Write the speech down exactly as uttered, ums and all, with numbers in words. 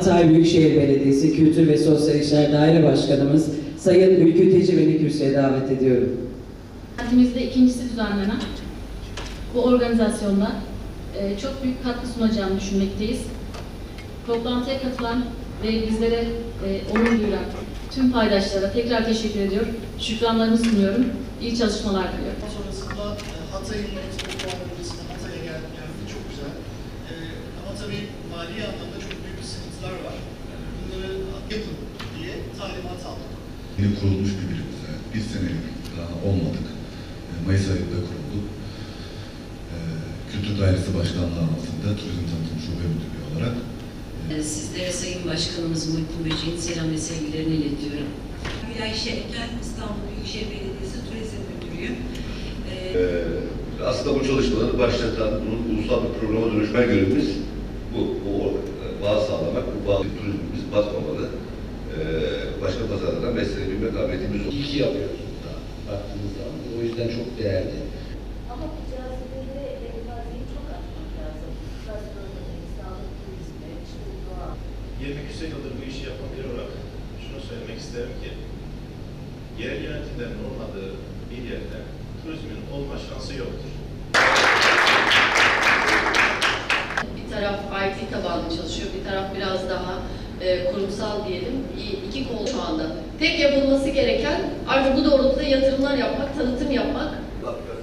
Hatay Büyükşehir Belediyesi Kültür ve Sosyal İşler Daire Başkanımız Sayın Ülkü Teci beni kürsüye davet ediyorum. Kentimizde ikincisi düzenlenen bu organizasyonda e, çok büyük katkı sunacağını düşünmekteyiz. Toplantıya katılan ve bizlere e, onur duyuran tüm paydaşlara tekrar teşekkür ediyorum. Şükranlarımı sunuyorum. İyi çalışmalar diliyorum. Sonrasında Hatay'ın Expo Bölgesi'ne Hatay'a geldik. Yani çok güzel. Ee, ama tabii mali anlamda çok büyük sıkıntılar var. Bunları yapın diye talimat aldık. Yeni kurulmuş bir birimiz. Yani bir senelik daha olmadık. Mayıs ayında kuruldu. Ee, Kültür Dairesi Başkanlığı altında Turizm Tanıtım Şube Müdürlüğü olarak. Sizlere Sayın Başkanımız Muhittin Böceğin selam ve sevgilerini iletiyorum. Gülay Şevken, İstanbul Büyükşehir Belediyesi Turizm Müdürüyüm. Ee, aslında bu çalışmaları başlatan, bunun ulusal bir programa dönüşme görevimiz bu. Bu bağ sağlamak, bu bağ turizmimiz batmamalı. Ee, başka pazarlardan beslenebilme kabiliyetimiz olur. İyi ki yapıyoruz burada baktığımız zaman. O yüzden çok değerli. Ama bu cazibeleri enfaziyi çok atmak lazım. Gastronomi, sağlık turizmi, işte doğa. yirmi küsur yıldır bu işi yapan biri olarak şunu söylemek isterim ki yerel yönetimlerin olmadığı bir yerde turizmin olma şansı yoktur. Bir taraf I T tabanlı çalışıyor, bir taraf biraz daha e, kurumsal diyelim. İki kol şu anda. Tek yapılması gereken artık bu doğrultuda yatırımlar yapmak, tanıtım yapmak.